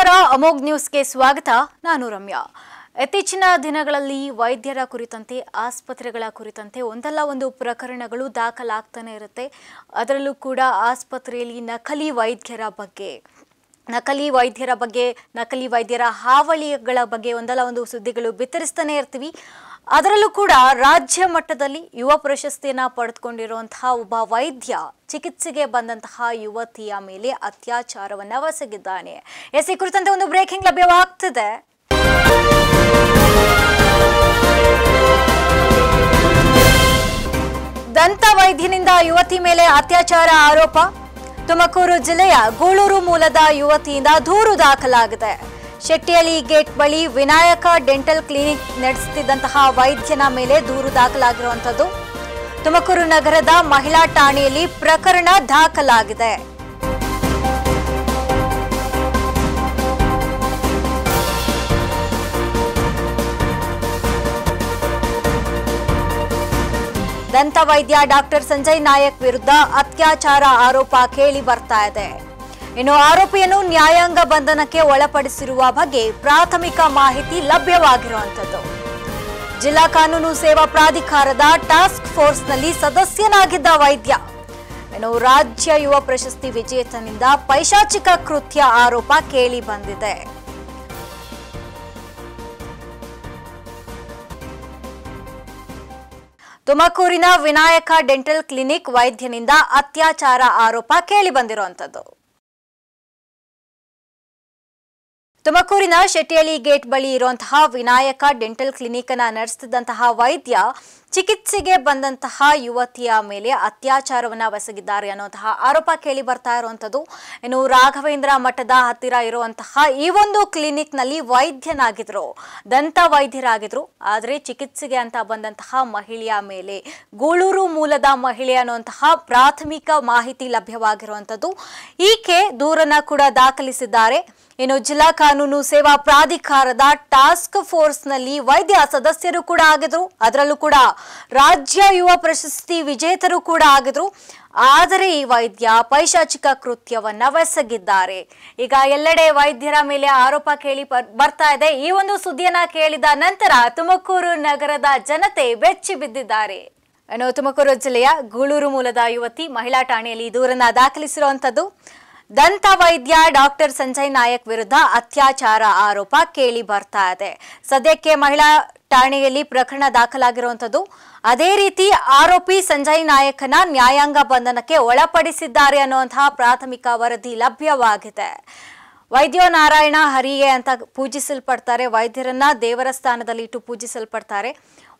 ನಮಸ್ಕಾರ ಅಮೋಘ್ ನ್ಯೂಸ್ಗೆ ಸ್ವಾಗತ ನಾನು ರಮ್ಯಾ ಇತ್ತೀಚಿನ ದಿನಗಳಲ್ಲಿ ವೈದ್ಯರ ಕುರಿತಂತೆ ಆಸ್ಪತ್ರೆಗಳ ಕುರಿತಂತೆ ಒಂದಲ್ಲ ಒಂದು ಪ್ರಕರಣಗಳು ದಾಖಲಾಗ್ತಾನೆ ಇರುತ್ತೆ ಅದರಲ್ಲೂ ಕೂಡ ಆಸ್ಪತ್ರೆಯಲ್ಲಿ ನಕಲಿ ವೈದ್ಯರ ಬಗ್ಗೆ ನಕಲಿ ವೈದ್ಯರ ಹಾವಳಿಗಳ ಬಗ್ಗೆ ಒಂದಲ್ಲ ಒಂದು ಸುದ್ದಿಗಳು ಬಿತ್ತರಿಸ್ತಾನೆ ಇರ್ತೀವಿ ಅದರಲ್ಲೂ ಕೂಡ ರಾಜ್ಯ ಮಟ್ಟದಲ್ಲಿ ಯುವ ಪ್ರಶಸ್ತಿಯನ್ನು ಪಡೆದುಕೊಂಡಿರುವಂತಹ ಒಬ್ಬ ವೈದ್ಯ ಚಿಕಿತ್ಸೆಗೆ ಬಂದಂತಹ ಯುವತಿಯ ಮೇಲೆ ಅತ್ಯಾಚಾರವನ್ನು ಎಸಗಿದ್ದಾನೆ ಈ ಕುರಿತಂತೆ ಒಂದು ಬ್ರೇಕಿಂಗ್ ಲಭ್ಯವಾಗ್ತಿದೆ ದಂತ ವೈದ್ಯನಿಂದ ಯುವತಿ ಮೇಲೆ ಅತ್ಯಾಚಾರ ಆರೋಪ ತುಮಕೂರು ಜಿಲ್ಲೆಯ ಗೂಳೂರು ಮೂಲದ ಯುವತಿಯಿಂದ ದೂರು ದಾಖಲಾಗಿದೆ ಶೆಟ್ಟಿಹಳ್ಳಿ ಗೇಟ್ ಬಳಿ ವಿನಾಯಕ ಡೆಂಟಲ್ ಕ್ಲಿನಿಕ್ ನಡೆಸುತ್ತಿದ್ದಂತಹ ವೈದ್ಯನ ಮೇಲೆ ದೂರು ದಾಖಲಾಗಿರುವಂತದ್ದು ತುಮಕೂರು ನಗರದ ಮಹಿಳಾ ಠಾಣೆಯಲ್ಲಿ ಪ್ರಕರಣ ದಾಖಲಾಗಿದೆ ದಂತ ವೈದ್ಯ ಡಾಕ್ಟರ್ ಸಂಜಯ್ ನಾಯಕ್ ವಿರುದ್ಧ ಅತ್ಯಾಚಾರ ಆರೋಪ ಕೇಳಿ ಬರ್ತಾ ಇದೆ ಇನ್ನು ಆರೋಪಿಯನ್ನು ನ್ಯಾಯಾಂಗ ಬಂಧನಕ್ಕೆ ಒಳಪಡಿಸಿರುವ ಬಗ್ಗೆ ಪ್ರಾಥಮಿಕ ಮಾಹಿತಿ ಲಭ್ಯವಾಗಿರುವಂತದ್ದು ಜಿಲ್ಲಾ ಕಾನೂನು ಸೇವಾ ಪ್ರಾಧಿಕಾರದ ಟಾಸ್ಕ್ ಫೋರ್ಸ್ನಲ್ಲಿ ಸದಸ್ಯನಾಗಿದ್ದ ವೈದ್ಯ ಇನ್ನು ರಾಜ್ಯ ಯುವ ಪ್ರಶಸ್ತಿ ವಿಜೇತನಿಂದ ಪೈಶಾಚಿಕ ಕೃತ್ಯ ಆರೋಪ ಕೇಳಿ ಬಂದಿದೆ ತುಮಕೂರಿನ ವಿನಾಯಕ ಡೆಂಟಲ್ ಕ್ಲಿನಿಕ್ ವೈದ್ಯನಿಂದ ಅತ್ಯಾಚಾರ ಆರೋಪ ಕೇಳಿ ಬಂದಿರುವಂತದ್ದು ತುಮಕೂರಿನ ಶೆಟ್ಟಿಹಳ್ಳಿ ಗೇಟ್ ಬಳಿ ಇರುವಂತಹ ವಿನಾಯಕ ಡೆಂಟಲ್ ಕ್ಲಿನಿಕ್ ಅನ್ನು ನಡೆಸುತ್ತಿದ್ದಂತಹ ವೈದ್ಯ ಚಿಕಿತ್ಸೆಗೆ ಬಂದಂತಹ ಯುವತಿಯ ಮೇಲೆ ಅತ್ಯಾಚಾರವನ್ನು ಎಸಗಿದ್ದಾರೆ ಅನ್ನುವಂತಹ ಆರೋಪ ಕೇಳಿ ಬರ್ತಾ ಇರುವಂತದ್ದು ಇನ್ನು ರಾಘವೇಂದ್ರ ಮಠದ ಹತ್ತಿರ ಇರುವಂತಹ ಈ ಒಂದು ಕ್ಲಿನಿಕ್ ನಲ್ಲಿ ವೈದ್ಯನಾಗಿದ್ರು ದಂತ ವೈದ್ಯರಾಗಿದ್ರು ಆದರೆ ಚಿಕಿತ್ಸೆಗೆ ಅಂತ ಬಂದಂತಹ ಮಹಿಳೆಯ ಮೇಲೆ ಗೂಳೂರು ಮೂಲದ ಮಹಿಳೆ ಅನ್ನುವಂತಹ ಪ್ರಾಥಮಿಕ ಮಾಹಿತಿ ಲಭ್ಯವಾಗಿರುವಂತದ್ದು ಈಕೆ ದೂರನ್ನ ಕೂಡ ದಾಖಲಿಸಿದ್ದಾರೆ ಇನ್ನು ಜಿಲ್ಲಾ ಕಾನೂನು ಸೇವಾ ಪ್ರಾಧಿಕಾರದ ಟಾಸ್ಕ್ ಫೋರ್ಸ್ ನಲ್ಲಿ ವೈದ್ಯ ಸದಸ್ಯರು ಕೂಡ ಆಗಿದ್ರು ಅದರಲ್ಲೂ ಕೂಡ ರಾಜ್ಯ ಯುವ ಪ್ರಶಸ್ತಿ ವಿಜೇತರು ಕೂಡ ಆಗಿದ್ರು ಆದರೆ ಈ ವೈದ್ಯ ಪೈಶಾಚಿಕ ಕೃತ್ಯವನ್ನ ಎಸಗಿದ್ದಾರೆ ಈಗ ಎಲ್ಲೆಡೆ ವೈದ್ಯರ ಮೇಲೆ ಆರೋಪ ಕೇಳಿ ಬರ್ತಾ ಇದೆ ಈ ಒಂದು ಸುದ್ದಿಯನ್ನ ಕೇಳಿದ ನಂತರ ತುಮಕೂರು ನಗರದ ಜನತೆ ಬೆಚ್ಚಿ ಬಿದ್ದಿದ್ದಾರೆ ಇನ್ನು ತುಮಕೂರು ಜಿಲ್ಲೆಯ ಗೂಳೂರು ಮೂಲದ ಯುವತಿ ಮಹಿಳಾ ಠಾಣೆಯಲ್ಲಿ ದೂರನ್ನ ದಾಖಲಿಸಿರುವಂತದ್ದು ದಂತ ವೈದ್ಯ ಡಾಕ್ಟರ್ ಸಂಜಯ್ ನಾಯಕ್ ವಿರುದ್ಧ ಅತ್ಯಾಚಾರ ಆರೋಪ ಕೇಳಿ ಬರ್ತಾ ಇದೆ ಸದ್ಯಕ್ಕೆ ಮಹಿಳಾ ಠಾಣೆಯಲ್ಲಿ ಪ್ರಕರಣ ದಾಖಲಾಗಿರುವಂತದ್ದು ಅದೇ ರೀತಿ ಆರೋಪಿ ಸಂಜಯ್ ನಾಯಕನ ನ್ಯಾಯಾಂಗ ಬಂಧನಕ್ಕೆ ಒಳಪಡಿಸಿದ್ದಾರೆ ಅನ್ನುವಂತಹ ಪ್ರಾಥಮಿಕ ವರದಿ ಲಭ್ಯವಾಗಿದೆ ವೈದ್ಯೋ ನಾರಾಯಣ ಹರಿಗೆ ಅಂತ ಪೂಜಿಸಲ್ಪಡ್ತಾರೆ ವೈದ್ಯರನ್ನ ದೇವರ ಸ್ಥಾನದಲ್ಲಿ ಇಟ್ಟು ಪೂಜಿಸಲ್ಪಡ್ತಾರೆ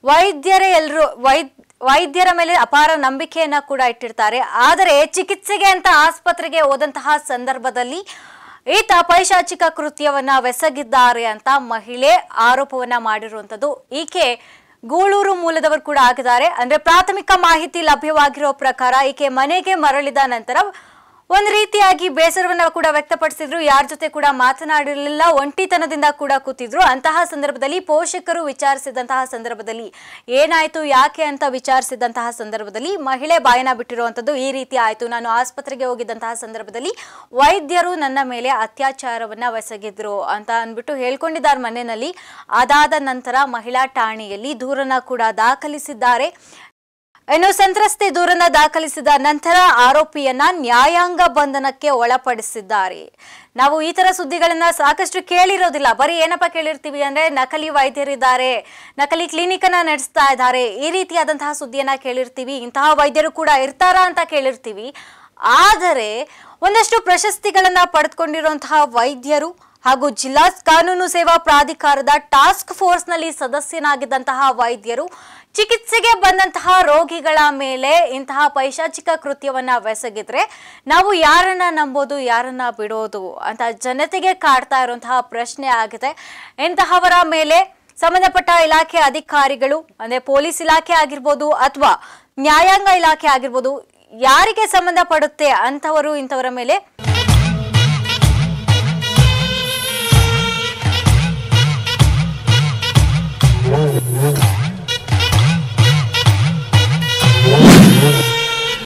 ವೈದ್ಯರ ಮೇಲೆ ಅಪಾರ ನಂಬಿಕೆಯನ್ನ ಕೂಡ ಇಟ್ಟಿರ್ತಾರೆ ಆದರೆ ಚಿಕಿತ್ಸೆಗೆ ಅಂತ ಆಸ್ಪತ್ರೆಗೆ ಹೋದಂತಹ ಸಂದರ್ಭದಲ್ಲಿ ಈತ ಪೈಶಾಚಿಕ ಕೃತ್ಯವನ್ನ ಎಸಗಿದ್ದಾರೆ ಅಂತ ಮಹಿಳೆ ಆರೋಪವನ್ನ ಮಾಡಿರುವಂತದ್ದು ಈಕೆ ಗೂಳೂರು ಮೂಲದವರು ಕೂಡ ಆಗಿದ್ದಾರೆ ಅಂದ್ರೆ ಪ್ರಾಥಮಿಕ ಮಾಹಿತಿ ಲಭ್ಯವಾಗಿರೋ ಪ್ರಕಾರ ಈಕೆ ಮನೆಗೆ ಮರಳಿದ ನಂತರ ಒಂದು ರೀತಿಯಾಗಿ ಬೇಸರವನ್ನ ಕೂಡ ವ್ಯಕ್ತಪಡಿಸಿದ್ರು ಯಾರ ಜೊತೆ ಕೂಡ ಮಾತನಾಡಿರಲಿಲ್ಲ ಒಂಟಿತನದಿಂದ ಕೂಡ ಕೂತಿದ್ರು ಅಂತಹ ಸಂದರ್ಭದಲ್ಲಿ ಪೋಷಕರು ವಿಚಾರಿಸಿದಂತಹ ಸಂದರ್ಭದಲ್ಲಿ ಏನಾಯ್ತು ಯಾಕೆ ಅಂತ ವಿಚಾರಿಸಿದಂತಹ ಸಂದರ್ಭದಲ್ಲಿ ಮಹಿಳೆ ಬಾಯನ ಬಿಟ್ಟಿರುವಂತದ್ದು ಈ ರೀತಿ ಆಯ್ತು ನಾನು ಆಸ್ಪತ್ರೆಗೆ ಹೋಗಿದ್ದಂತಹ ಸಂದರ್ಭದಲ್ಲಿ ವೈದ್ಯರು ನನ್ನ ಮೇಲೆ ಅತ್ಯಾಚಾರವನ್ನ ಎಸಗಿದ್ರು ಅಂತ ಅಂದ್ಬಿಟ್ಟು ಹೇಳ್ಕೊಂಡಿದ್ದಾರೆ ಮನೆಯಲ್ಲಿ ಅದಾದ ನಂತರ ಮಹಿಳಾ ಠಾಣೆಯಲ್ಲಿ ದೂರನ್ನ ಕೂಡ ದಾಖಲಿಸಿದ್ದಾರೆ ಇನ್ನು ಸಂತ್ರಸ್ತೆ ದೂರನ್ನ ದಾಖಲಿಸಿದ ನಂತರ ಆರೋಪಿಯನ್ನ ನ್ಯಾಯಾಂಗ ಬಂಧನಕ್ಕೆ ಒಳಪಡಿಸಿದ್ದಾರೆ ನಾವು ಈ ತರ ಸುದ್ದಿಗಳನ್ನ ಸಾಕಷ್ಟು ಕೇಳಿರೋದಿಲ್ಲ ಬರೀ ಏನಪ್ಪ ಕೇಳಿರ್ತೀವಿ ಅಂದ್ರೆ ನಕಲಿ ವೈದ್ಯರಿದ್ದಾರೆ ನಕಲಿ ಕ್ಲಿನಿಕ್ ಅನ್ನ ನಡೆಸ್ತಾ ಇದ್ದಾರೆ ಈ ರೀತಿಯಾದಂತಹ ಸುದ್ದಿಯನ್ನ ಕೇಳಿರ್ತೀವಿ ಇಂತಹ ವೈದ್ಯರು ಕೂಡ ಇರ್ತಾರಾ ಅಂತ ಕೇಳಿರ್ತೀವಿ ಆದರೆ ಒಂದಷ್ಟು ಪ್ರಶಸ್ತಿಗಳನ್ನ ಪಡೆದುಕೊಂಡಿರುವಂತಹ ವೈದ್ಯರು ಹಾಗೂ ಜಿಲ್ಲಾ ಕಾನೂನು ಸೇವಾ ಪ್ರಾಧಿಕಾರದ ಟಾಸ್ಕ್ ಫೋರ್ಸ್ ನಲ್ಲಿ ಸದಸ್ಯನಾಗಿದ್ದಂತಹ ವೈದ್ಯರು ಚಿಕಿತ್ಸೆಗೆ ಬಂದಂತಹ ರೋಗಿಗಳ ಮೇಲೆ ಇಂತಹ ಪೈಶಾಚಿಕ ಕೃತ್ಯವನ್ನ ಎಸಗಿದ್ರೆ ನಾವು ಯಾರನ್ನ ನಂಬೋದು ಯಾರನ್ನ ಬಿಡೋದು ಅಂತ ಜನತೆಗೆ ಕಾಡ್ತಾ ಇರುವಂತಹ ಪ್ರಶ್ನೆ ಆಗಿದೆ ಇಂತಹವರ ಮೇಲೆ ಸಂಬಂಧಪಟ್ಟ ಇಲಾಖೆ ಅಧಿಕಾರಿಗಳು ಅಂದ್ರೆ ಪೊಲೀಸ್ ಇಲಾಖೆ ಆಗಿರ್ಬೋದು ಅಥವಾ ನ್ಯಾಯಾಂಗ ಇಲಾಖೆ ಆಗಿರ್ಬೋದು ಯಾರಿಗೆ ಸಂಬಂಧಪಡುತ್ತೆ ಅಂತವರು ಇಂಥವರ ಮೇಲೆ